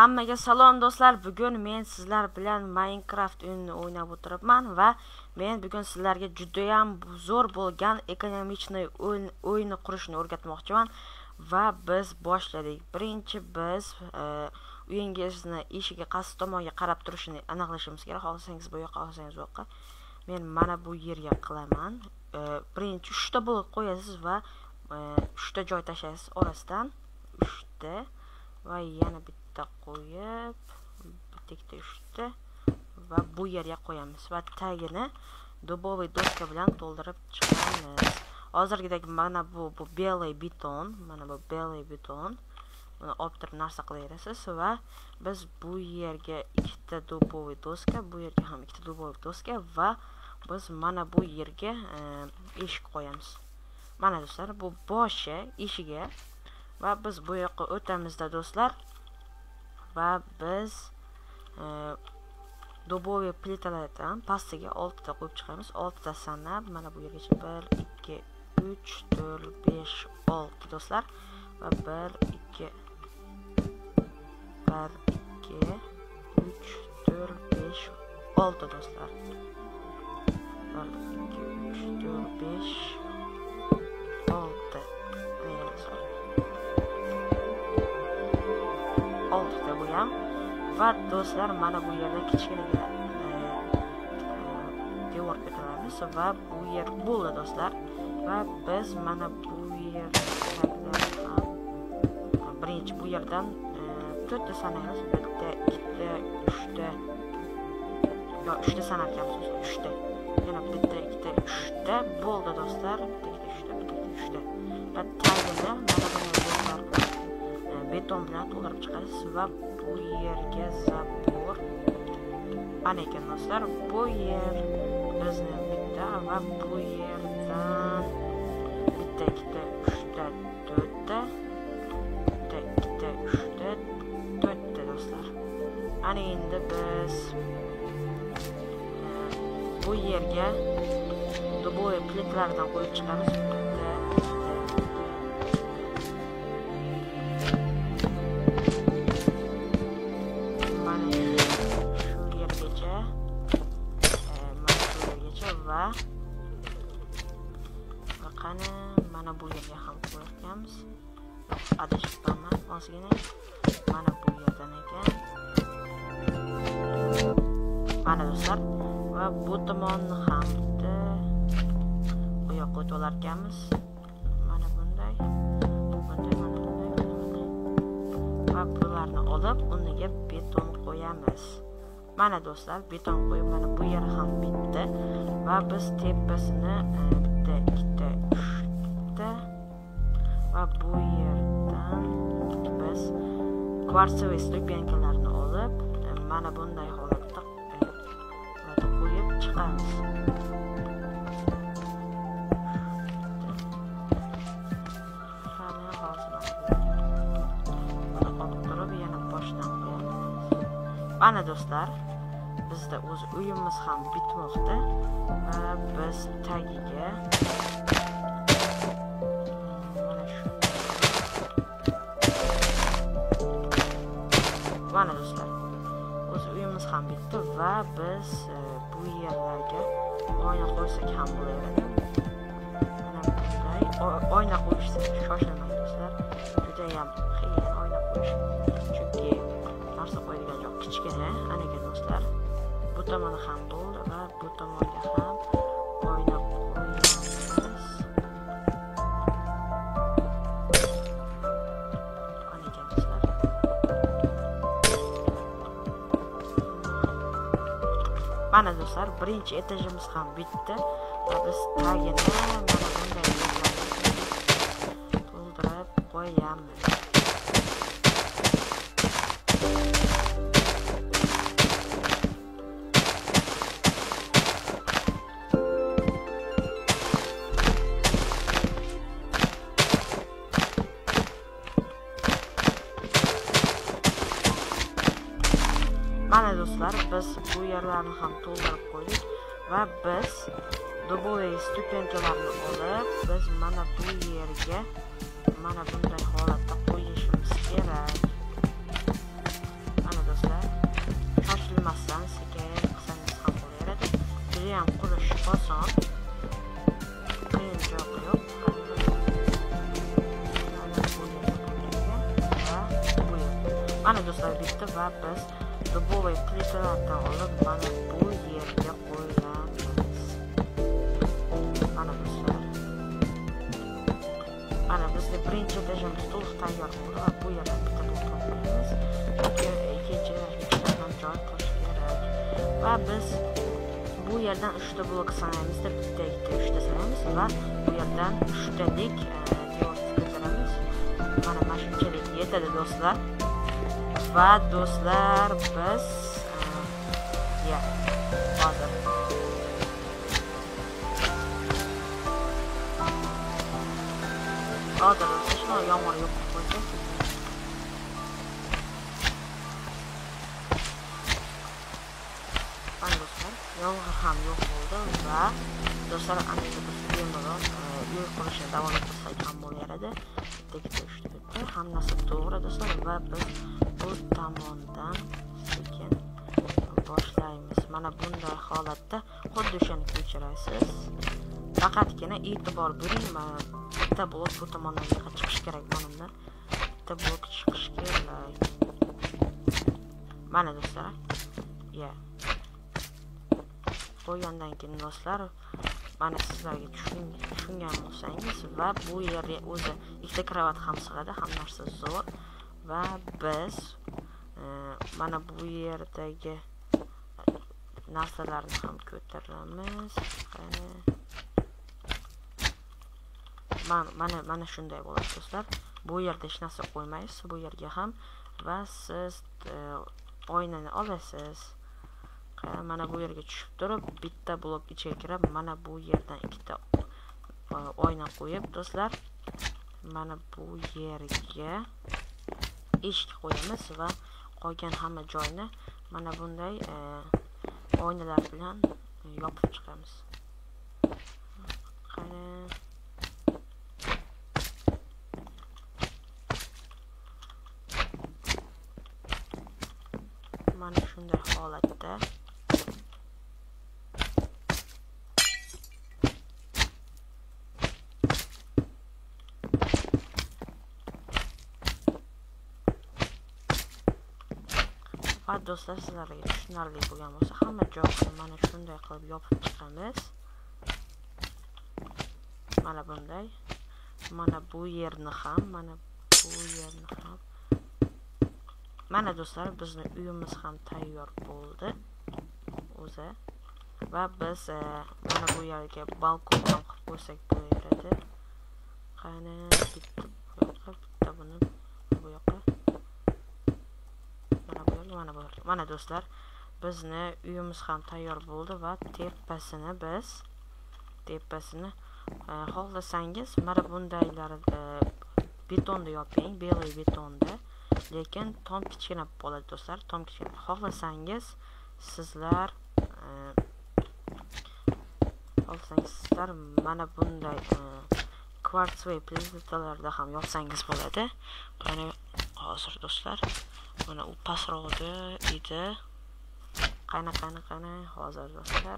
Hammaga salom do'stlar. Bugun men sizlar bilan Minecraft o'yinini o'ynab o'tiribman va men bugun sizlarga juda ham zo'r bo'lgan ekonomichniy o'yinni qurishni o'rgatmoqchiman va biz boshladik. Birinchi biz uyingizni eshigiga qaysi tomonga qarab turishini aniqlashimiz kerak. Xohlasangiz bu yoqqa, xohlasangiz bu yoqqa. Men mana bu yerga qilaman. Birinchi 3 ta blok qo'yasiz va 3 ta joy tashlaysiz orasidan 3 ta va yana bitta qo'yib, bitta 3 ta va bu yerga qo'yamiz va tagini duboviy doska bilan to'ldirib chiqamiz. Hozirgidek mana bu belay beton, mana bu belay beton. Buni olib turib narsa qilaverasiz va biz bu yerga 2 ta duboviy doska, bu yerga ham 2 ta duboviy doska va biz mana bu yerga eshik qo'yamiz. Mana do'stlar, bu boshi eshigi va biz bu yoqqa o'tamizda do'stlar va biz duboviy plitalardan pastiga 6 ta qo'yib chiqamiz. 6 ta sanab mana bu yergacha 1 2 3 4 5 6 do'stlar va 1 2 3 4 5 6 do'stlar. 1 2 3 4 5 6 da bu ham va do'stlar mana bu yerda kichkina devor ko'taramiz va bu yer bo'ldi do'stlar va biz mana bu yerdan birinchi bu yerdan 4 ta sanaymiz. 1 ta 2 ta 3 ta yo 3 ta sanar ekanmiz. 3 ta yana 1 ta 2 ta 3 ta bo'ldi do'stlar. 1 ta 3 ta va tagini mana bunday beton bilan to'ldirib chiqasiz va bu yerga zabor ana ekan do'stlar. Bu yer bizni bitta va bu yerdan bitta 2 ta 3 ta 4 ta bitta 2 ta 3 ta 4 ta do'stlar. Ana endi biz bu yerga duboviy plitlardan qo'yib chiqamiz. Va qani mana bu yerga ham qo'yamiz. Adashibman ozgina. Mana bu yerdan ekan. Mana do'stlar va bu tomonni ham bu yoqqa o'tib ekanmiz. Mana bunday. Va bularni olib uniga beton qo'yamiz. Mana do'stlar, beton qo'yib mana bu yer ham bitdi va biz tepasini bitta 2 ta 3 ta va bu yerdan biz kvartsoviy stupenkalarni olib mana bunday holatda qo'yib chiqamiz. Mana do'stlar, bizda o'z uyimiz ham bitmoqda va biz tagiga mana do'stlar, o'z uyimiz ham bitdi va biz bu yerlarga oyna qo'ysak ham bo'laveradi. Mana bunday oyna qo'yishsa shoshilmang do'stlar, juda ham qiyin oyna qo'yish, chunki narsa qo'yadigan joy kichkina. Anaga do'stlar, bu tomoni ham bo'ldi va bu tomonga ham oyna qo'yamiz. Anaga do'stlar, mana do'stlar, birinchi etajimiz ham bitdi va biz tagini mana bunday to'ldirib qo'yamiz. Mana do'stlar, biz bu yerlarni ham to'ldirib qo'ydik va biz duboviy stupenkalarni olib biz mana bu yerga mana bunday holatda qo'yishimiz kerak. juda ham qurish oson. Qiyinchilik yo'q. Mana do'stlar bitta va biz dubovый plitalardan olib mana bu yerga qo'yamiz. Mana do'stlar. Mana bizga birinchi etajdan stol tayyor bo'ldi va bu yerdan bitta blok qo'yamiz. Ikkinchi etajdan joy qilish kerak. Va biz bu yerdan 3 ta blok sanaymiz, bitta, 3 ta sanaymiz va bu yerdan 3 talik devor chiqaramiz. Mana shunchalik yetadi do'stlar. Va do'stlar biz hozir shuni yomg'ir yo'q qo'ydi. Mana do'stlar, yomg'ir ham yo'q bo'ldi va do'stlar ancha bemalol uy qurishni davom ettirsak ham bo'laveradi. Bitta hammasi to'g'ri do'stlar va biz bu tomondan sekin boshlaymiz. Mana bunday holatda xuddi shuni ko'chirasiz. Faqatgina e'tibor bering, bitta blok bu tomondan chiqish kerak bundan. Bitta blok chiqish kerak. Mana do'stlar. Qo'ygandan keyin do'stlar, mana sizlarga tushungan bo'lsangiz va bu yerga o'zi ikkita kravat ham sig'adi, ham narsa zo'r. Va biz mana bu yerdagi narsalarni ham ko'taramiz. Mana shunday bo'ladi do'stlar. Bu yerda hech narsa qo'ymaysiz, bu yerga ham va siz oynani olasiz. Mana bu yerga tushib turib, bitta blok ichiga kirib, mana bu yerdan ikkita oyna qo'yib do'stlar, mana bu yerga eshik qo'yamiz va qolgan hamma joyni mana bunday oynalar bilan yopib chiqamiz. Mana shunday holatda va do'stlar, sizlarga tushunarli bo'lgan bo'lsa, hamma joyni mana shunday qilib yopib chiqamiz. Mana bunday. Mana bu yerni ham, mana bu yerni ham. Mana do'stlar, bizning uyimiz ham tayyor bo'ldi o'zi. Va biz mana bu yerga balkon ham qilib qo'ysak bo'laveradi. Qani bitta buni bu yoqqa. Mana do'stlar, bizni uyimiz ham tayyor bo'ldi va tepasini xohlasangiz mana bundaylar betonda yoping, belay betonda. Lekin tom kichkina bo'ladi do'stlar, tom kichkina. Xohlasangiz sizlar mana bunday kvartsvoy plitalarda ham yopsangiz bo'ladi. Qani hozir do'stlar, mana u pastroqda edi. Qani hozir do'stlar.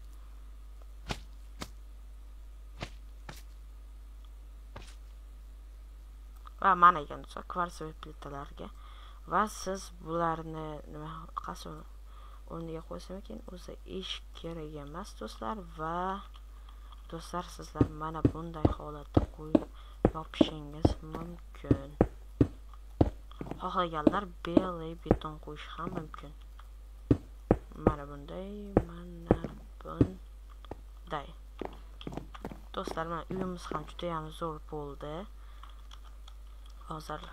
Va mana ekan do'stlar, kvartsvoy plitalarga. Va siz bularni nima qasam o'rniga qo'ysam ekan, o'zi eshik kerak emas do'stlar. Va do'stlar, sizlar mana bunday holatda qo'yib yopishingiz mumkin. Xohlaganlar belay beton qo'yish ham mumkin. Mana bunday. Do'stlar, mana uyimiz ham juda ham zo'r bo'ldi. Hozir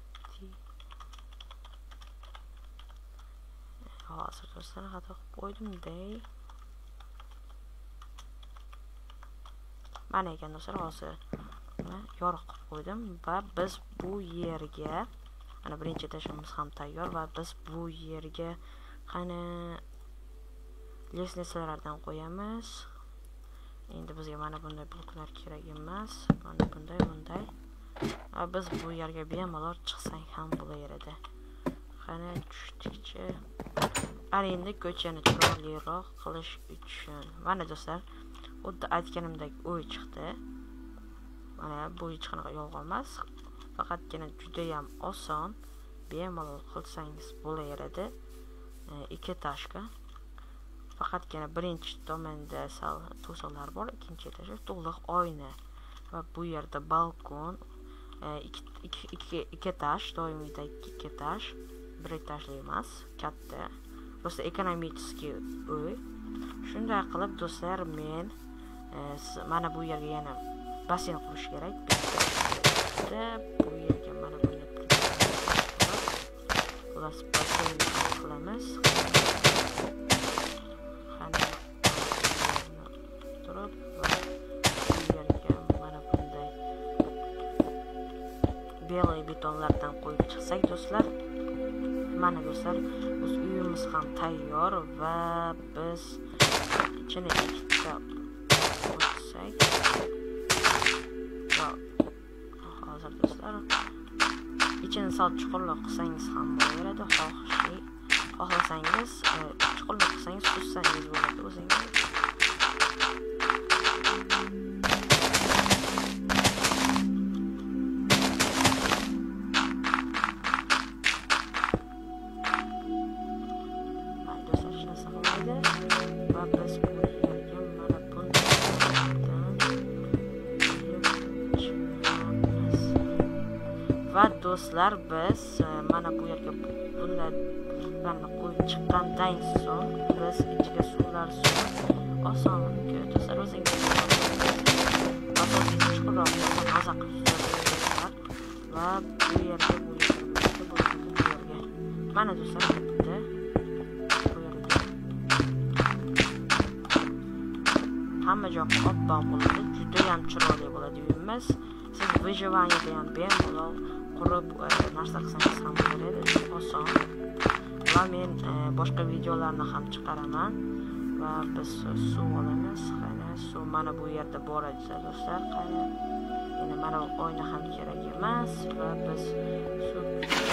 do'stlar, xato qilib qo'ydim-day. Mana ekan do'stlar, hozir yorug' qilib qo'ydim va biz bu yerga mana birinchi etajimiz ham tayyor va biz bu yerga qani lesnitsalardan qo'yamiz. Endi bizga mana bunday bloklar kerak emas. Mana bunday. Va biz bu yerga bemalol chiqsak ham bo'laveradi. Qani tushdikchi. Ana endi ko'chani chiroyliroq qilish uchun mana do'stlar, xuddi aytganimdek uy chiqdi. Mana bu hech qanaqa yolg'on emas, faqatgina juda ham oson, bemalol qilsangiz bo'laveradi. Ikki tashka. Faqatgina birinchi tomonda sal to'siqlar bor, ikkinchi etaji to'liq oyna va bu yerda balkon, ikki tash, doimiydagi ikki tash, bir etajli emas, katta. Rosa ekonomический uy. Shunday qilib do'stlar, men mana bu yerga yana basen qurish kerak. Bu yerga mana buni xullas basen qilamiz. Turib va bu yerga mana bunday belay betonlardan qo'yib chiqsak do'stlar, mana do'stlar, biz uyimiz ham tayyor va biz ichini ikkita o'tsak va hozir do'stlar ichini sal chuqurroq qilsangiz ham bo'laveradi. Xohlasangiz chuqurroq qilsangiz suzsangiz bo'ladi o'zingiz. Va do'stlar, biz mana bu yerga bunlarni qo'yib chiqqandan so'ng biz ichiga suvlar osonlikka do'stlar o'zingiz chuqurroq maza qilib va bu yerga mana do'stlar bitta bu yerga hamma joy oppoq bo'ladi, juda ham chiroyli bo'ladi uyimiz. Siz выживаниеda ham bemalol qurib narsa qilsangiz ham bo'ladi, oson. Va men boshqa videolarni ham chiqaraman va biz suv olamiz. Qani suv mana bu yerda bor edi do'stlar. Qani endi mana oyna ham kerak emas va biz suv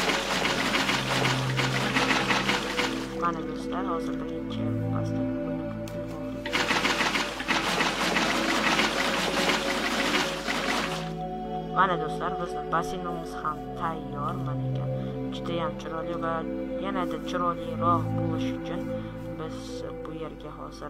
mana do'stlar, hozir birinchi pastga mana do'stlar, bizning basenimiz ham tayyor. Mana ekan, juda ham chiroyli va yanada chiroyliroq bo'lish uchun biz bu yerga hozir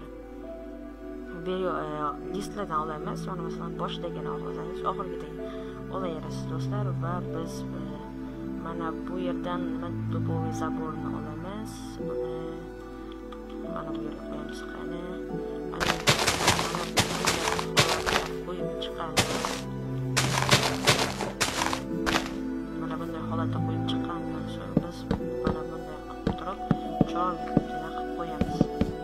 listlardan olamiz. Mana masalan boshidagini olsangiz oxirgidagi olaverasiz do'stlar va biz mana bu yerdan duboviy zaborni olamiz. Mana bu yerga qo'yamiz. Qani qo'yib chiqamiz. Holatda qo'yib chiqqandan so'ng biz mana bunday qilib turib chiroyli qilib qo'yamiz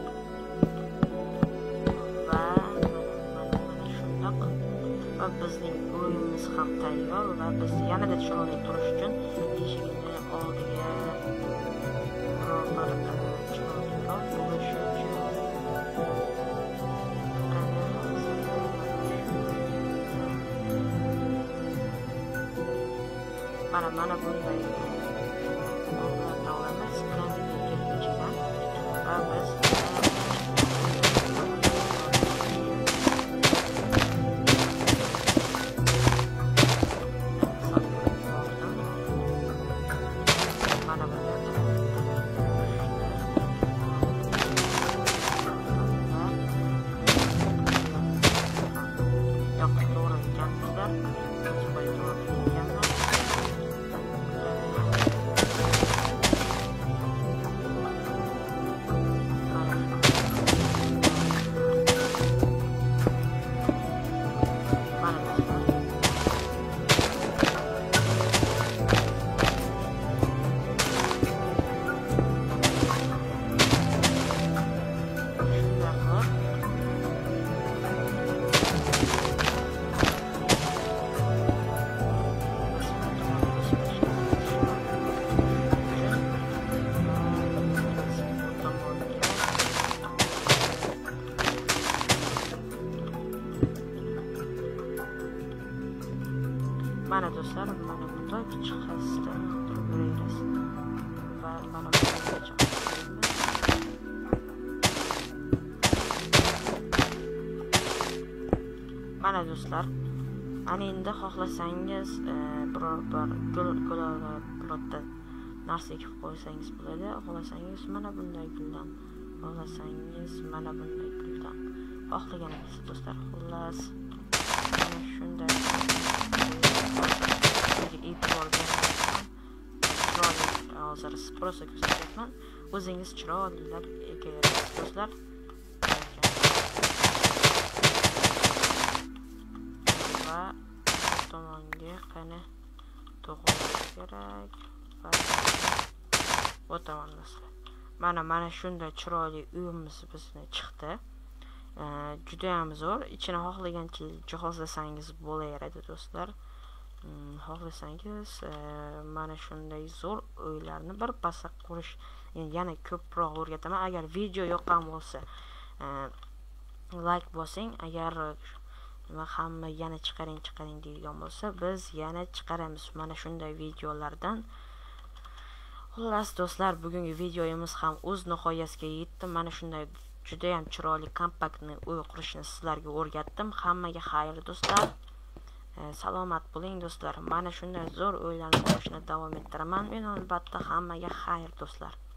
va mana shundoq va bizning uyimiz ham tayyor va biz yanada chiroyli turish uchun eshigini oldiga birovlar chiroyliroq bo'lishi uchun mana bunday olamiz. Kameraga va biz mana do'stlar, mana bunday chiqasdan turib beramiz va mana bunday chiqamiz. Mana do'stlar, ana endi xohlasangiz biror bir gulotda narsa ekib qo'ysangiz bo'ladi. Xohlasangiz mana bunday guldan, xohlasangiz mana bunday guldan. Xohlaganingiz do'stlar. Xullas, mana shunday e'tibor bering. Hozir prosta ko'rsatyapman. O'zingiz chiroylilab ekaverasiz do'stlar. Va tomonga qani to'g'ri kerak va o'taman do'stlar. Mana shunday chiroyli uyimiz bizga chiqdi. Juda ham zo'r. Ichini xohlagancha jihozlasangiz bo'laveradi do'stlar. Xohlasangiz mana shunday zo'r uylarni bir pasda qurish yana ko'proq o'rgataman. Agar video yoqqan bo'lsa like bosing. Agar hamma yana chiqaring deydigan bo'lsa, biz yana chiqaramiz mana shunday videolardan. Xullas do'stlar, bugungi videomiz ham o'z nihoyasiga yetdi. Mana shunday juda ham chiroyli kompaktni uy qurishni sizlarga o'rgatdim. Hammaga xayr do'stlar. Salomat bo'ling do'stlar. Mana shunday zo'r uylarni qurishni davom ettiraman. Men albatta hammaga xayr do'stlar.